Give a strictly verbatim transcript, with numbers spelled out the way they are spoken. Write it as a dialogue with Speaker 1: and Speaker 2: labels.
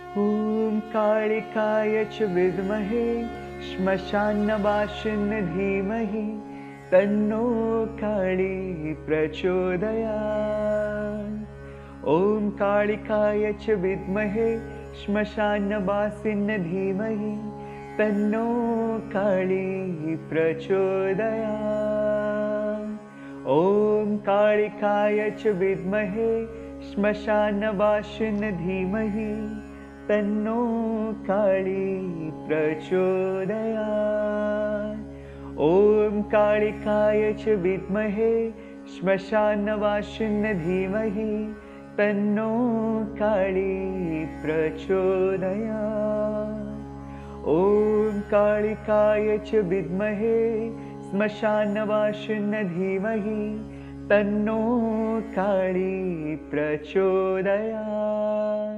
Speaker 1: ॐ कालिकाय च विद्महे श्मशानवासिन्यै धीमहि तन्नो काली प्रचोदयात्। ॐ कालिकाय च विद्महे श्मशानवासिन्यै धीमहि तन्नो काली प्रचोदयात्। ॐ कालिकाय च विद्महे श्मशानवासिन्यै धीमहि तन्नो काली प्रचोदयात्। ॐ कालिकाय च विद्महे श्मशानवासिन्यै धीमहि तन्नो काली प्रचोदयात्। ॐ कालिकाय च विद्महे श्मशानवासिन्यै धीमहि तन्नो काली प्रचोदयात्।